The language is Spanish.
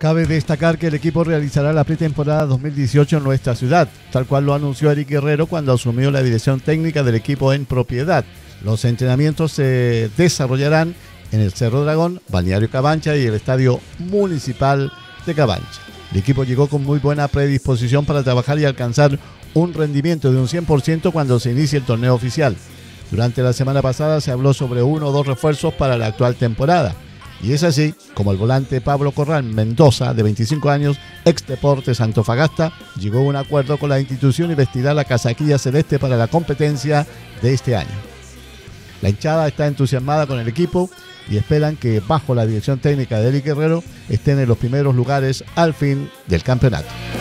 Cabe destacar que el equipo realizará la pretemporada 2018 en nuestra ciudad, tal cual lo anunció Eric Guerrero cuando asumió la dirección técnica del equipo en propiedad. Los entrenamientos se desarrollarán en el Cerro Dragón, Balneario Cabancha y el Estadio Municipal de Cabancha. El equipo llegó con muy buena predisposición para trabajar y alcanzar un rendimiento de un 100% cuando se inicie el torneo oficial. Durante la semana pasada se habló sobre 1 o 2 refuerzos para la actual temporada. Y es así como el volante Pablo Corral Mendoza, de 25 años, ex Deportes Antofagasta, llegó a un acuerdo con la institución y vestirá la casaquilla celeste para la competencia de este año. La hinchada está entusiasmada con el equipo y esperan que, bajo la dirección técnica de Eric Guerrero, estén en los primeros lugares al fin del campeonato.